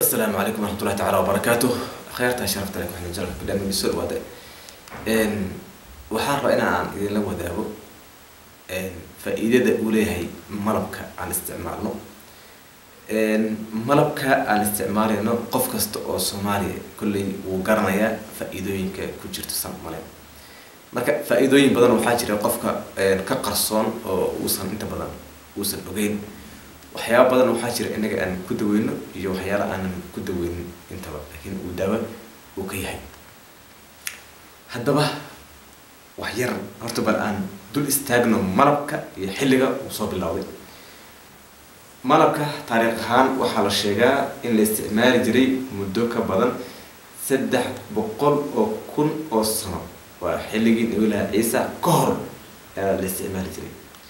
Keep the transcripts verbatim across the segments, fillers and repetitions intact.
السلام عليكم ورحمة الله تعالى وبركاته. خيرتها شرفت لك وحنا نجرب برنامج السوق وهذا إن وحار أنا عن إذا لو ذابو إن فإذا أولي هي ملبك عن استعمالنا إن ملبك عن استعمالنا قف كست أو سومالي كل وقرنايا فإذا كجرت السنة ملين مرك فإذا بدن وحاجة قفك كقرصون أو وصل أنت بدن وصل أوجين waxyaabo badan waxa jira inaga aan ku daweyno iyo waxyaalo aan ku daweynin intaba laakiin uu dawa uu ka yahay hadaba wax yar horta bal aan dul istaagno malabka iyo xilliga uu soo bilowday malabka taariikh ahaan waxa la sheegaa in la isticmaali jiray muddo ka badan saddex boqol oo kun oo sano waa xilligii Nabiga Ciisa ka hor la isticmaali jiray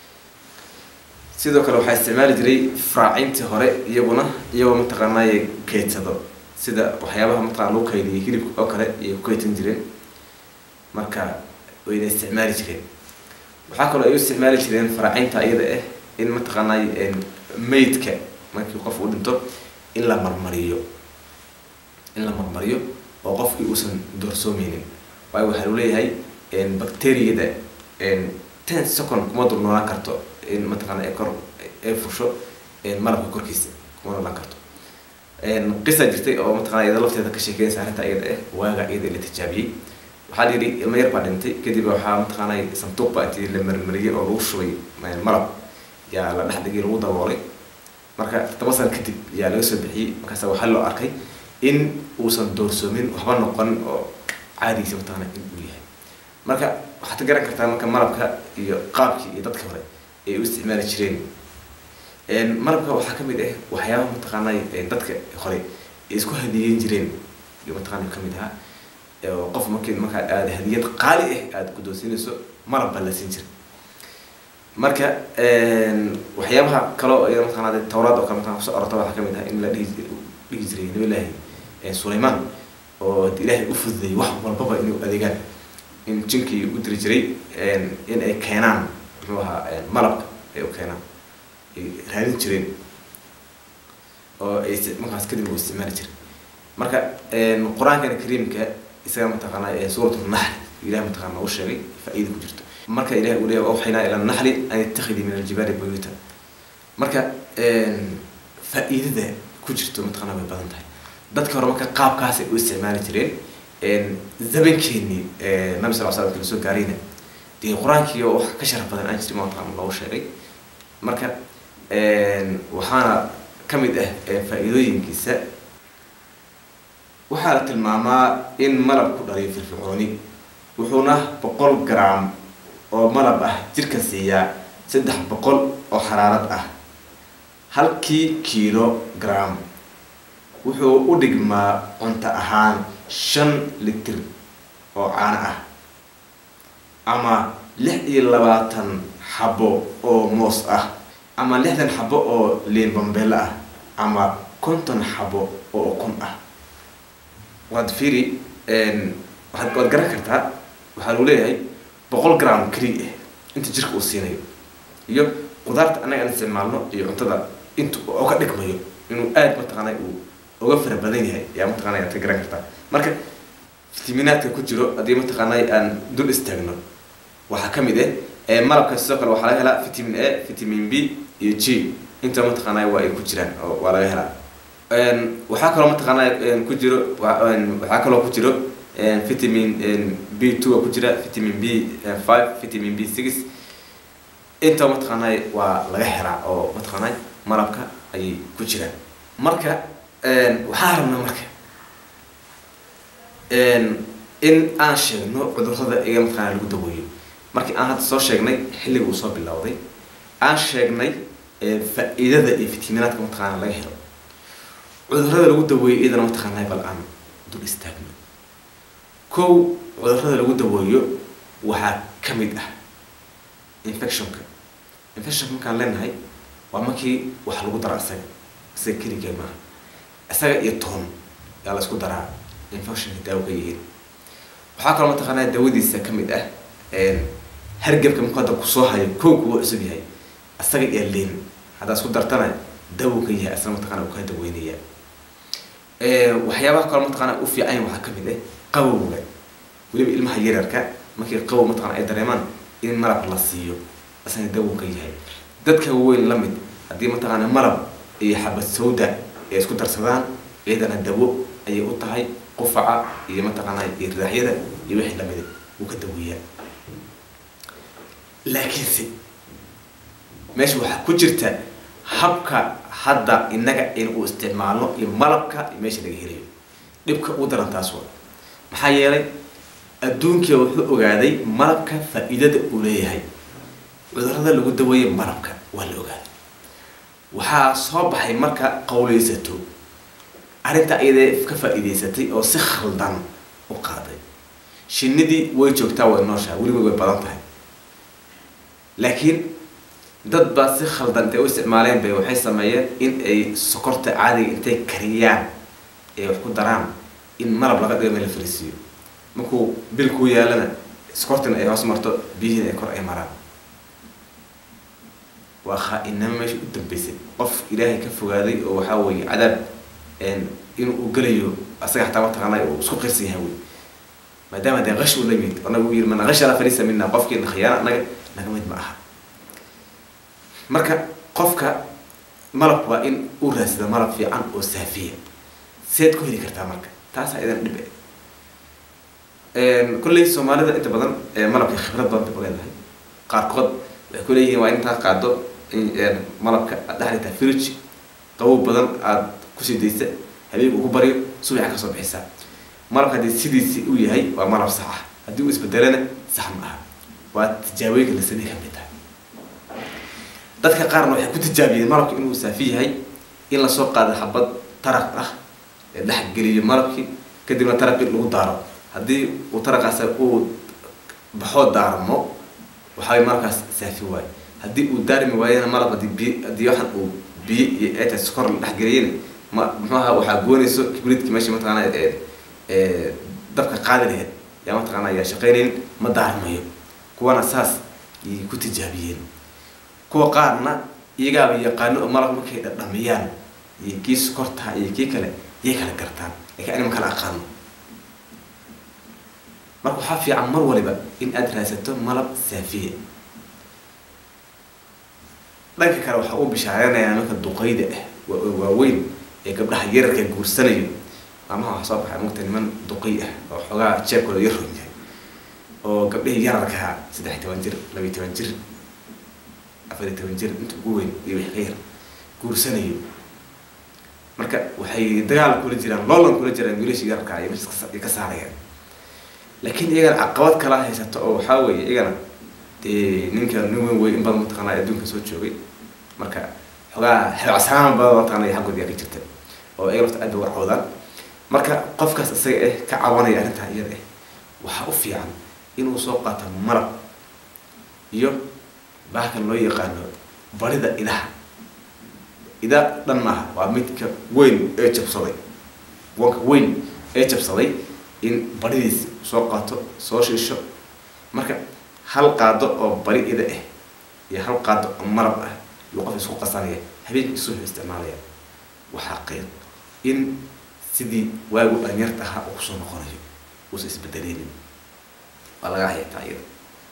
sidoo kale waxa isticmaali jiray fraacintii hore iyaguna iyagoo mataqaanay keedsado sida waxyaabaha mataqaan loo kaydiyo hilibka oo kale iyo keedin jireen marka way isticmaali jireen waxa kale ay isticmaali jireen fraacinta iyada ah in mataqaanay meydka markii qof uu dhinto in la marmariyo in la marmariyo oo qofkii uusan doorsoomaynin way waxa uu leeyahay in bakteeriyada in ten second kuma dul noolaan karto in mataqaanay kor ay fusho in malabka korkiisa kuma noolaan karto in qisa jirtay oo mataqaanay iyada lafteeda ka sheekaysa arrinta iyada ah waaga iyada la tijaabiyay waxa yiri ilmo yar baa dhintay kadib waxa mataqaanay sanduuq baa intii la marmariyay oo lagu shubay malab yaa la dhaxdhigay lagu daboolay marka tabasan kadib yaa laga soo bixiyay markaas waxa loo arkay in uusan doorsoomin waxba noqon oo caadiisa mataqaanay in uu yahay marka waxaad garan kartaa marka malabka iyo qaabkii iyo dadka hore ay u isticmaali jireen een malabka waxa kamid ah waxyaabo mataqaanay dadka hore ay isku hadiyeen jireen iyo mataqaanay kamid ah oo qof markii marka aad hadiyad qaali ah aad ku doosinayso malab la siin jiray marka een waxyaabaha kale oo mataqaanay tawraad oo kamid ah soo orto waxa kamid ah in la dhigi jiray Nabiga ee Suleymaan oo Ilaahay u fududeeyay wax walba inuu adeegan in jinkii u diri jiray in ay keenaan ruuxa malabka ay u keenaan ay raadin jireen oo ay markaas kadib u isticmaali jiray marka quraanka kariimka isaga mataqaanay ee suuratul nahl Ilaahay mataqaanay uu sheegay faa'iido ku jirto marka Ilaahay uu leeyahay waxayna ila nahli an yattakhidi min al-jibali buyuta marka faa'iidada ku jirto mataqaanay way badan tahay dadka hore marka qaabkaas ay u isticmaali jireen إن زمن كيني نبي صلى الله عليه وسلم كل قارينا دي القرآن كيو كشرف بدن أنجز ما طعم الله شيء مركب وحنا كمده فائدين كيسة وحالة الماما إن ملب كدري في الفعوني وحنا بقول جرام أو ملب أه تلك السيا سدح بقول أو حرارة أه هل كي كيلو جرام وحو أدقما أنت أهان shan litir oo caano ah ama lix iyo labaatan xabo oo moos ah ama lixdan xabo oo liin bambela ah ama konton xabo oo ukun ah wad fiiri een waxaad wad garan kartaa waxa uu leeyahay boqol gram kaliya inta jirka uu siinayo iyo qudaarta anaga isticmaalno iyo cuntada inta oo ka dhigmayo inuu aad mataqaanay uu uga fara badan yahay yaa mataqaanay aad garan kartaa marka fitamiinaadka ku jiro hadii mataqaanay aan dul istaagno waxa kamid ah ee malabka sidoo kale waxa laga helaa vitamin A vitamin B iyo G inta mataqaanay waa ay ku jiraan oo waa laga helaa een waxa kale mataqaanay ku jiro waxa kale ku jiro een vitamin B two ku jira vitamin B five vitamin B six inta mataqaanay waa laga helaa oo mataqaanay malabka ay ku jiraan marka een waxa rabna marka in aan sheegno cudurrada iga mataqaanay lagu daweeyo markii aan hadda soo sheegnay xilliga uu soo bilowday aan sheegnay faa'iidada iyo fitamiinaadka mataqaanay laga helo cudurrada lagu daweeyo idana mataqaanay bal aan dul istaagno kow cudurrada lagu daweeyo waxa kamid ah infectionka infectionka kan leenahay waa markii wax lagu daro asaga asaga kaliya ma asaga iyo toon yaa la isku daraa infection daawo ka yihiin waxa kale ma taqaanaa daawadiisa kamid ah een hargabka marka ku soo hayo koob uu cusub yahay asaga iyo liin hada isku dartana daawo ka yahay asna ma taqaanaa ku ka daweynaya waxyaabaha kale mataqaanaa u fiican waxaa ka mid ah qabowga weliba ilmaha yararka markii qabow mataqaanaa ay dareemaan in malab la siiyo asana dawo ka yahay dadka weyn la mid haddii mataqaanaa malab iyo xabad sawda ay isku darsadaan iyadana dawo ayay u tahay qufaca iyo mataqaanaa iyo raaxyada iyo wixii la mid ah uu ka daweeyaa laakiinse meesha waxaa ku jirta habka hadda inaga in uu isticmaalno iyo malabka meesha laga helayo dhibka u daran taas waa maxaa yeelay adduunka wuxuu ogaaday malabka faa'iidada uu leeyahay cudurrada lagu daweeyo malabka waa la ogaaday waxaa soo baxay marka qowleysato arrinta iyada ka faa'iideysatay oo si khaldan u qaaday shinnidii way joogtaa way nooshaa weliba way badan tahay laakiin dad baa si khaldan intay u isticmaaleen bay waxay sameeyeen in ay sokorta caadiga intay kariyaan ee wax ku daraan in malab laga dhigo meel la fariisiyo markuu bil ku yaalana sokortina ay hoos marto biyihiina ay kor ay maraan waa khaa-inama meesha u dambeysay qof ilaahay ka fogaaday oo waxaa weeye cadaab inuu gelayo asaga xataa mataqaanaa uu isku qirsan yahay wey maadaama dee qash uu la yimid anagu yiri mana qashana fariisa minna qofkiina khiyaana anaga naga mid ma aha marka qofka malab waa in uu raadsado malab fiican oo saafiya seed ku heli kartaa marka taas aydan dhib ee kulli Soomaalida inta badan malabka khibrad badan bay leedahay qaarkood waxay ku leeyihiin waa inta qaado in malabka dhaxalita fridge qabow badan aad ku sidaysa habeenku ku bariyo subax ka soo bixisa malabka hadii sidiisi uu yahay waa malab sax ah hadii uu isbedelana sax ma aha waa tijaabooyinka la sameeyay ka mid ah dadka qaarna waxay ku tijaabiyeen malabka inuu saafi yahay in la soo qaado xabad taraq ah ee dhax geliyo malabki kadibna taraqi lagu daaro hadii uu taraqaas uu baxo daarmo waxay markaas saafi waay hadii uu daarmi waayana malab hadii hadii waxan uu biyo iyo eeta sokor la dhax geliyeen ma maxaa waxa goonayso kibridki meesha mataqaanaa ee ee dabka qaadi lahayd yaa mataqaanaa yaa shaqeyneen ma daarmayo kuwana saas ay ku tijaabiyeen kuwa qaarna iyaga yaqaano malab markay dhadhamiyaan iyo kiis korta iyo kii kale iyaga kala gartaan laakiin anima kala aqaan marka waxa fiican mar waliba in aad raadsato malab saafiye dhanka kale waxa uu bishaareynaya marka duqeyda ah waa weyn ee gabdhaha yararka guursanayo ama waxa soo baxay mugta niman duqey ah oo xogaa jeebkooda yar yahay oo gabdhaha yararka saddex iyo toban jir laba iyo toban jir afar iyo toban jir inta ugu weyn iyo wixii khayr guursanayo marka waxay dagaal kula jiraan loolan kula jiraan wiilasha yararka ay meesha ka saarayaan laakiin iyaga caqabad kala haysato oo waxa weeye iyagana ee ninka nin weyn weyn in badan mataqaanaa adduunka soo joogay marka xogaa xilcasaan badan mataqaanaa xaqooda ka jirta oo ay rabto aad u warcoodan marka qofkaas isaga eh ka cawanaya arrinta iyada eh waxa u fiican inuu soo qaato malab iyo baakan loo yaqaano barida idaha ida dhan maaha waa midka weyn ee jabsaday wanka weyn ee jabsaday in baridiis soo qaato soo shiisho marka hal qaado oo bari ida ah iyo hal qaado oo malab ah iyo qof isku qasanaya habeenkii soo isticmaalaya waxa qeyb in sidii waagu dhanyarta ahaa uu soo noqonayo uu is isbedelin wala hayta iyada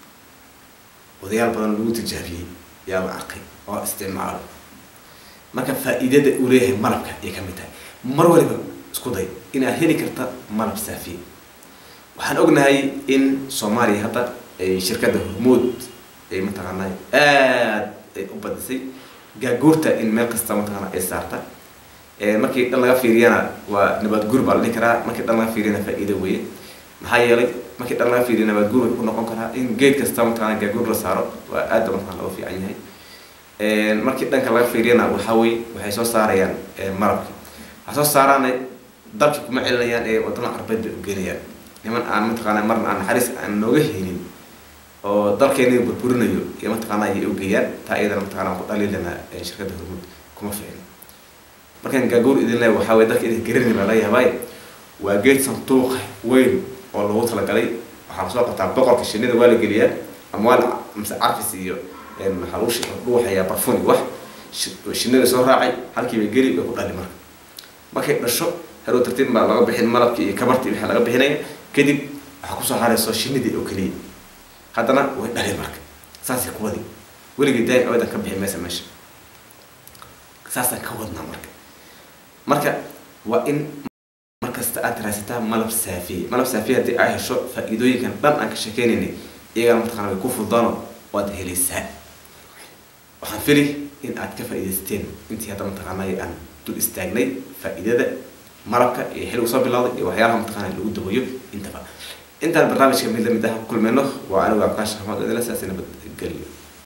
odayaal badan lagu tijaabiyay yaa la arkay oo isticmaalo marka faa'iidada uu leeyahay malabka ay ka mid tahay mar waliba isku day in aad heli karta malab saafi waxaan ognahay in Soomaaliya hadda ay shirkadda Hormuud ay mataqaanaa aad ay u badisay gaagoorta in meel kasta mataqaanaa ay saarta ee markii dhan laga fiiriyana waa nabad guur baa la dhihi karaa markii dhan laga fiiriyana faa'iido weeye maxaa yeelay markii dhan laga fiiriyana nabad guur ku noqon karaa in geed kasta mataqaanaa gaagoor la saaro waa aad mataqaanaa loo fiican yahay ee markii dhanka laga fiiriyana waxa weeye waxay soo saarayaan malabka waxa soo saaraan dalka kuma celinayaan ee wadana Carbeed u geeyaan niman aan mataqaanaa marna aan xaris aan nooga helin oo dalkeena burburinayo iyo mataqaanaa ay u geeyaan taa iyadana mataqaanaa ku dhaliilana shirkadda Hormuud kuma fiicna markaan gaagoor idin leeyahay waxa way dadka idin garin la yaabay waa geed santuuq weyn oo loogu talagalay waxa soo qabtaa boqolka shinnida waa la geliyaa ama waa amsa arfis iyo een xaluush ruuxaya barfuun wax shinnida soo raacay halkii bay geli ku dhali marka markay dhasho هلو ترتيب ما لقى بحين ملك كبرتي بحين لقى بحين كدب حكوسة على السوشيال ميديا وكلية هذا أنا وهذا المرك ساسي كودي ولي قدام أبدا كبحين ما سمش ساسا كودنا مرك مرك وإن مركز تأثيراتها ملب سافي ملب سافي هذه أيه شو فإيدوي كان بام أنك شكينني إيه أنا متخانق يكون فضانه وده لي ساء وحنفري إن أتكفى إيدستين أنت هذا متخانق أن تستغني فإذا مركز حلو صاب الله وحياها متخانق اللي قد ويب أنت بقى أنت البرنامج كمل ده كل منه وأنا وعكاش حماد إذا لسه سنة بتقل